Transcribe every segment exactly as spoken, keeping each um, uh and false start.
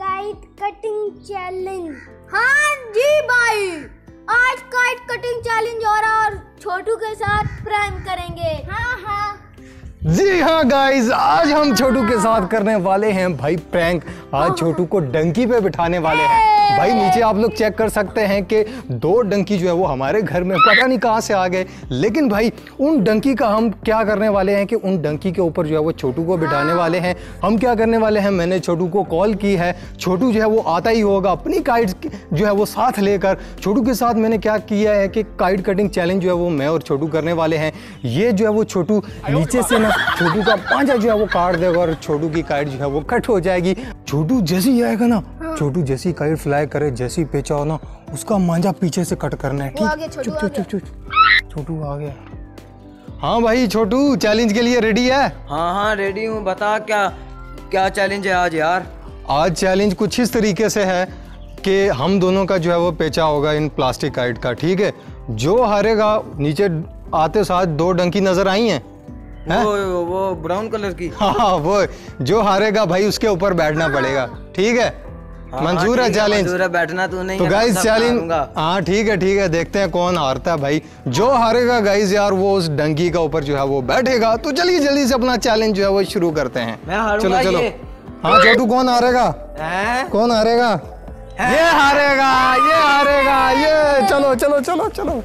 Kite cutting challenge. हाँ जी भाई, आज काइट कटिंग चैलेंज हो रहा और छोटू के साथ प्रैंक करेंगे। हाँ हाँ जी हाँ गाइस, आज हम छोटू के साथ करने वाले हैं भाई प्रैंक। आज छोटू को डंकी पे बिठाने वाले हैं भाई। नीचे आप लोग चेक कर सकते हैं कि दो डंकी जो है वो हमारे घर में पता नहीं कहाँ से आ गए, लेकिन भाई उन डंकी का हम क्या करने वाले हैं कि उन डंकी के ऊपर जो है वो छोटू को बिठाने वाले हैं। हम क्या करने वाले हैं, मैंने छोटू को कॉल की है, छोटू जो है वो आता ही होगा अपनी काइट जो है वो साथ लेकर। छोटू के साथ मैंने क्या किया है कि काइट कटिंग चैलेंज जो है वो मैं और छोटू करने वाले हैं। ये जो है वो छोटू नीचे से ना छोटू का पांजा जो है वो काट देगा और छोटू की काइट जो है वो कट हो जाएगी। छोटू जैसे ही आएगा ना, छोटू जैसी ही काइट फ्लाई करे, जैसी पेचा हो ना, उसका मांजा पीछे से कट करना है। ठीक, चुप चुप चुप चुप, छोटू आ गया। हाँ भाई छोटू, चैलेंज के लिए रेडी है? हाँ हाँ रेडी हूँ। बता क्या क्या चैलेंज है आज यार? आज चैलेंज कुछ इस तरीके से है कि हम दोनों का जो है वो पेचा होगा इन प्लास्टिक काइट का। ठीक है, जो हारेगा, नीचे आते साथ दो डंकी नजर आई हैं, वो वो ब्राउन कलर की। हाँ वो जो हारेगा भाई उसके ऊपर बैठना पड़ेगा। ठीक है, हाँ, मंजूर है चैलेंज? मंजूर है, बैठना तू नहीं तो गाइस चैलेंज, हाँ हाँ ठीक है ठीक है, देखते हैं कौन हारता है भाई। जो हारेगा गाइस यार वो उस डंकी का ऊपर जो है वो बैठेगा। तो चलिए जल्दी से अपना चैलेंज जो है वो शुरू करते हैं। मैं हारूंगा। चलो चलो। ये। हाँ छोटू, कौन हारेगा? है? कौन हारेगा? है? ये हारेगा, ये हारेगा, ये। चलो चलो चलो चलो।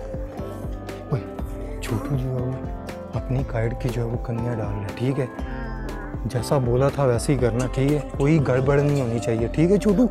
छोटू जो है वो अपनी काइट की जो है वो कन्या डाल ले। ठीक है, जैसा बोला था वैसे ही करना। ठीक है, कोई गड़बड़ नहीं होनी चाहिए। ठीक है छोटू?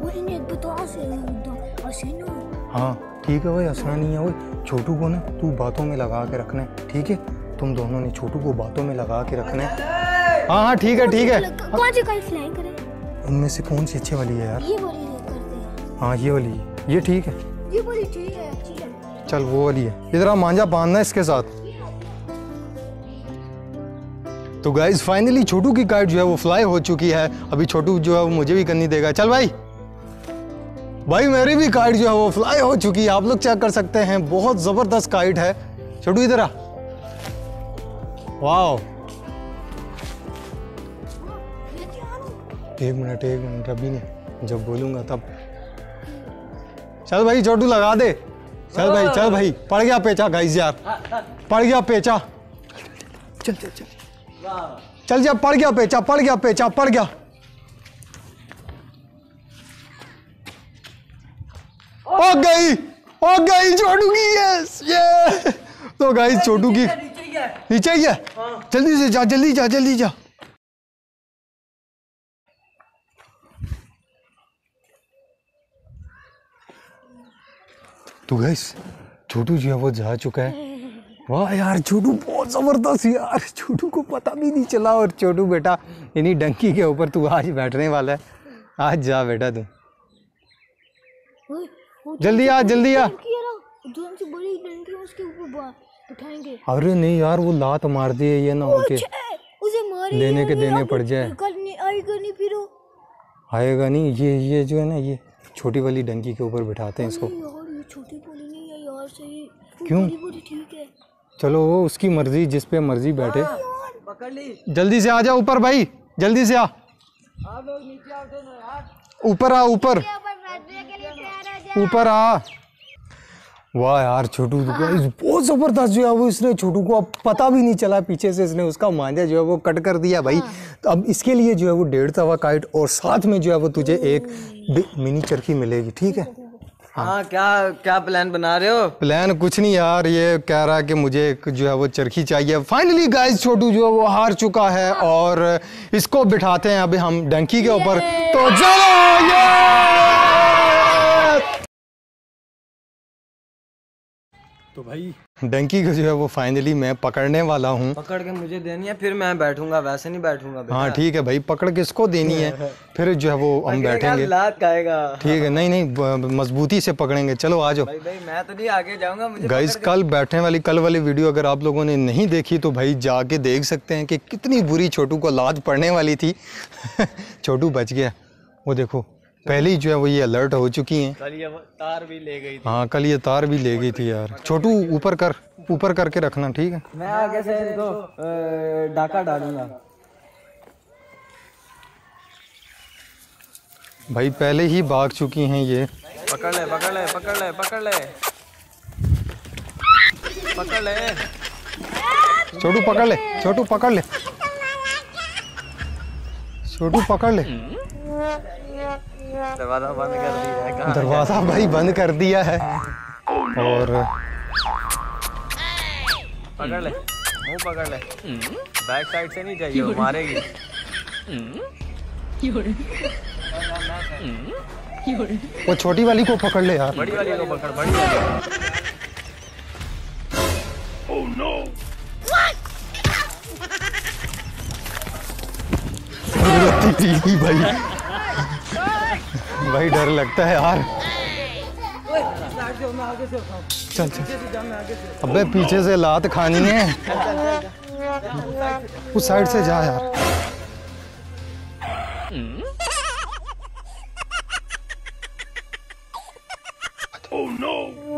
हाँ ठीक है भाई, हंसना नहीं है भाई। छोटू को ना तू बातों में लगा के रखना है। ठीक है, तुम दोनों ने छोटू को बातों में लगा के रखना है। हाँ हाँ ठीक है ठीक है। कौन सी काइट फ्लाई करें? उनमें से कौन सी अच्छी वाली है यार? ये वाली करते हैं। हाँ ये वाली, ये ठीक है। ये वाली ठीक है, अच्छी है। चल वो वाली है। इधर मांझा बांधना है इसके साथ। तो गाइस फाइनली छोटू की काइट जो है वो फ्लाई हो चुकी है। अभी छोटू जो है वो मुझे भी करनी देगा। चल भाई, भाई मेरी भी काइट जो है वो फ्लाई हो चुकी है। आप लोग चेक कर सकते हैं, बहुत जबरदस्त काइट है। छोटू इधर आ। वाओ, एक मिनट एक मिनट, अभी नहीं, जब बोलूंगा तब। चल भाई छोटू लगा दे। चल भाई चल भाई, पड़ गया पेचा गाइस यार, पड़ गया पेचा। चल चल चल चल जा, पड़ गया पेचा, पड़ गया पेचा, पड़ गया। ओ गई, ओ गई छोटू की। यस ये तो गाइस छोटू की नीचे ही है। जल्दी से जा, जल्दी जा, जल्दी जा। तो गाइस छोटू जो है वो जा चुका है। वाह यार, छोटू बहुत जबरदस्त यार, छोटू को पता भी नहीं चला। और छोटू बेटा इन्हीं डंकी के ऊपर तू आज बैठने वाला है। आज जा बेटा तू, जल्दी आ, जल्दी आ। बड़ी डंकी उसके ऊपर उठाएंगे। अरे नहीं यार, वो लात मार दी है, ये ना हो के उसे मार लेने के देने पड़ जाए। आएगा नहीं, फिर आएगा नहीं। ये ये जो है ना, ये छोटी वाली डंकी के ऊपर बिठाते हैं इसको। यार ये छोटी बोली नहीं है यार, सही। क्यों? बड़ी बड़ी ठीक है। चलो वो उसकी मर्जी, जिस पे मर्जी बैठे। पकड़ ली। जल्दी से आ जा ऊपर भाई, जल्दी से आ। आप लोग नीचे आओ तो ना यार। ऊपर आ, ऊपर ऊपर आ। वाह यार छोटू बहुत जबरदस्त जो है वो, इसने छोटू को अब पता भी नहीं चला, पीछे से इसने उसका मांझा जो है वो कट कर दिया भाई। तो अब इसके लिए जो है वो डेढ़ तवा काइट और साथ में जो है वो तुझे एक मिनी चरखी मिलेगी। ठीक है? हाँ, क्या क्या प्लान बना रहे हो? प्लान कुछ नहीं यार, ये कह रहा है कि मुझे एक जो है वो चरखी चाहिए। फाइनली गाइस छोटू जो है वो हार चुका है और इसको बिठाते हैं अभी हम डंकी के ऊपर। तो चलो ये तो भाई डंकी को जो है वो फाइनली मैं पकड़ने वाला हूँ। पकड़ के मुझे देनी है, फिर मैं बैठूंगा, वैसे नहीं बैठूंगा। हाँ ठीक है भाई, पकड़ के इसको देनी है, फिर जो है वो हम बैठेंगे। लात खाएगा। ठीक है, नहीं नहीं मजबूती से पकड़ेंगे। चलो आ जाओ भाई। भाई मैं तो नहीं आगे जाऊंगा, मुझे गाइस। कल बैठने वाली कल वाली वीडियो अगर आप लोगों ने नहीं देखी तो भाई जाके देख सकते हैं कि कितनी बुरी छोटू को लाज पड़ने वाली थी। छोटू बच गया, वो देखो पहले ही जो है वो ये अलर्ट हो चुकी हैं। कल ये तार भी ले गई थी। हाँ कल ये तार भी ले गई थी यार। छोटू ऊपर कर, ऊपर करके रखना। ठीक है, मैं आगे से इनको डाका डालूंगा। भाई पहले ही भाग चुकी हैं ये। पकड़ ले पकड़ ले पकड़ ले पकड़ ले पकड़ ले। छोटू पकड़ ले, छोटू पकड़ ले, छोटू पकड़ ले। दरवाजा बंद कर दिया है। कहाँ दरवाजा भाई बंद कर दिया है। और पकड़ ले, मुंह पकड़ ले। बैक साइड से नहीं चाहिए, वो मारेगी। वो छोटी वाली को पकड़ ले यार। बड़ी वाली को पकड़, बड़ी वाली। Oh no! भाई भाई डर लगता है यार। चल चल। अबे पीछे से लात खानी है। उस साइड से जा यार। Oh no!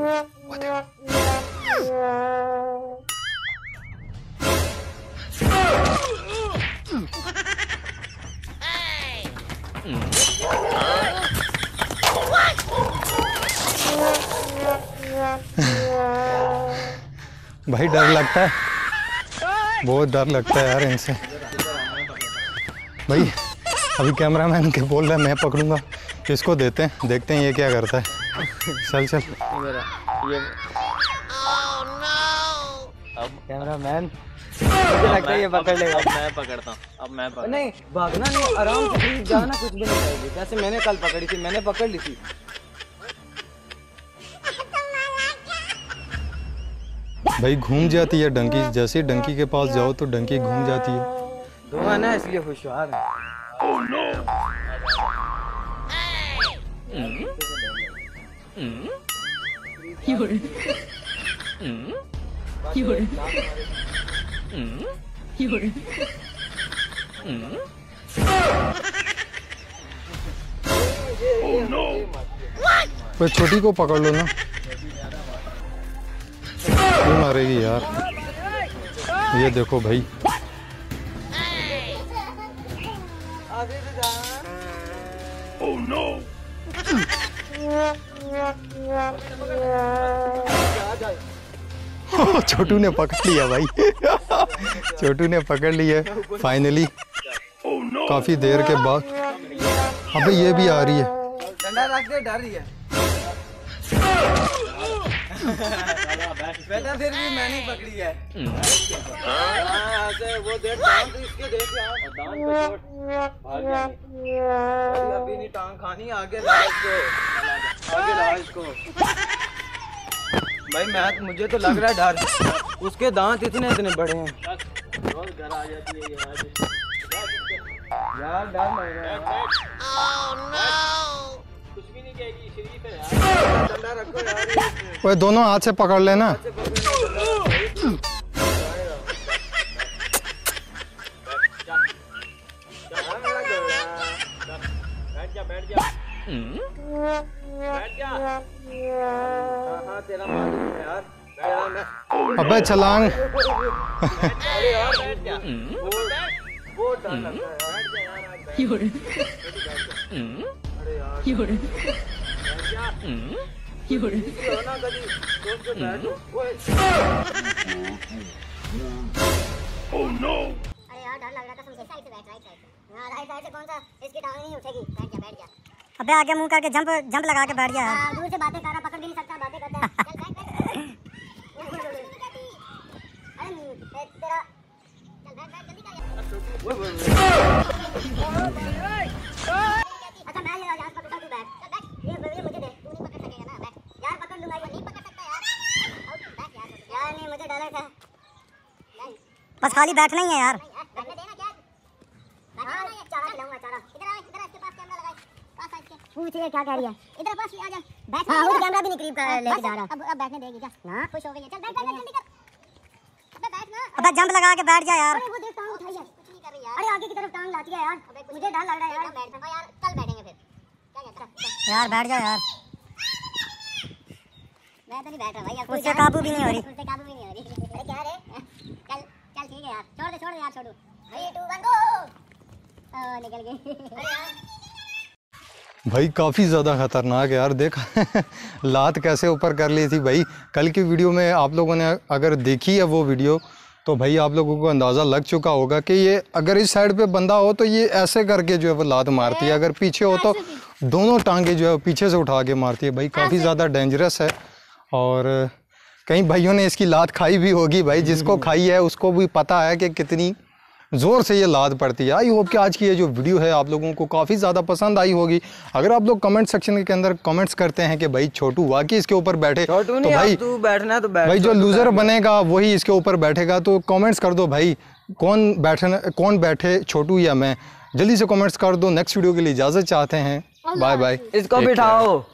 भाई डर लगता है, बहुत डर लगता है यार इनसे। भाई अभी कैमरामैन के बोल रहा है मैं पकड़ूंगा, इसको देते हैं, देखते हैं ये क्या करता है। चल चल। ये अब कैमरामैन मुझे लगता है ये पकड़ लेगा। अब मैं पकड़ता हूँ, अब मैं पकड़। नहीं भागना नहीं, आराम से प्लीज जाना, कुछ भी नहीं चाहिए। जैसे मैंने कल पकड़ी थी, मैंने पकड़ ली थी। भाई घूम जाती है डंकी, जैसे ही डंकी के पास जाओ तो डंकी घूम जाती है। दो है ना, इसलिए होशियार है। Oh, no. तो छोटी को पकड़ लो ना, क्यों मारेगी यार। ये देखो भाई, oh, no. छोटू ने पकड़ लिया भाई। छोटू ने पकड़ लिया फाइनली, oh, no. काफी देर के बाद। अबे ये भी आ रही है। डंडा रख दे, डर रही है। बेटा फिर भी मैंने पकड़ी है। हाँ, ऐसे वो देख टांग तो इसके देख यार, टांग पे चोट भाग जाएगी। अभी नहीं टांग खानी, आगे ला इसको, आगे ला इसको। भाई मैं मुझे तो लग रहा है डर, उसके दांत इतने इतने बड़े हैं। घर आ जाती है यार, यार डर लग रहा है। कुछ भी नहीं कहेगी, शरीफ है यार। डंडा रखो यार। वो दोनों हाथ से पकड़ लेना। बैठ जा बैठ जा बैठ जा। हाँ तेरा मालूम है यार। अबे छलांग। अरे यार बैठ जा। वो डर लगता है, बैठ जा यार। अरे यार बैठ जा। ना कभी सोच के बैठो। Oh no! अरे यार डर लग रहा था, समझे साइड से बैठ, राइट साइड से। हां राइट साइड से कौन सा, इसकी टांग नहीं उठेगी। बैठ जा बैठ जा। अबे आगे मुंह करके जंप जंप लगा के बैठ जा। हां दूर से बातें कर रहा, पकड़ भी नहीं सकता, बातें करता है। चल बैठ बैठ। अरे तेरा चल बैठ बैठ, जल्दी कर यार। अच्छा मैं ये यार पकड़ तू बैठ। चल बैठ, ये ये मुझे दे, तू नहीं पकड़ सकेगा ना। बैठ यार, पकड़ लूंगा, ये नहीं पकड़ सकता यार। आउट बैठ यार। यार नहीं, मुझे डर था। बस खाली बैठना ही है यार। बैठने देना क्या? हां ये चारा खिलाऊंगा, चारा। इधर आ, इधर इसके पास कैमरा लगाए, पास साइड के। पूछ ये क्या कह रही है? इधर पास आ जा। बैठ। हां वो कैमरा भी नहीं करीब कर लेके जा रहा। अब अब बैठने देगी क्या? हां खुश हो गई है। चल बैठ बैठ जल्दी कर। अबे बैठ ना। अबे जंप लगा के बैठ जा यार। अरे वो देख टांग उठाई है, कुछ नहीं कर रही यार। अरे आगे की तरफ टांग लाती है यार। मुझे डर लग रहा है यार। बैठ जा यार, कल बैठेंगे फिर। क्या कहता है यार? बैठ जा यार। मैं तो नहीं बैठ रहा भाई। अब उससे काबू भी नहीं हो रही। उससे काबू भी नहीं हो रही। अरे क्या रे? चल चल ठीक है यार, छोड़ दे छोड़ दे यार, छोड़ो। Three two one go. ओ निकल गई। अरे यार भाई काफ़ी ज़्यादा खतरनाक है यार। देख लात कैसे ऊपर कर ली थी भाई। कल की वीडियो में आप लोगों ने अगर देखी है वो वीडियो तो भाई आप लोगों को अंदाज़ा लग चुका होगा कि ये अगर इस साइड पे बंदा हो तो ये ऐसे करके जो है वो लात मारती है, अगर पीछे हो तो दोनों टांगे जो है पीछे से उठा के मारती है। भाई काफ़ी ज़्यादा डेंजरस है और कई भाइयों ने इसकी लात खाई भी होगी भाई। जिसको खाई है उसको भी पता है कि कितनी ज़ोर से ये लात पड़ती है। आई होप कि आज की ये जो वीडियो है आप लोगों को काफ़ी ज़्यादा पसंद आई होगी। अगर आप लोग कमेंट सेक्शन के अंदर कमेंट्स करते हैं कि भाई छोटू वाकई इसके ऊपर बैठे तो भाई तू बैठना तो बैठ, भाई जो लूज़र बनेगा वही इसके ऊपर बैठेगा। तो कमेंट्स कर दो भाई कौन बैठना कौन बैठे, छोटू या मैं। जल्दी से कमेंट्स कर दो। नेक्स्ट वीडियो के लिए इजाज़त चाहते हैं। Bye bye. इसको बिठाओ।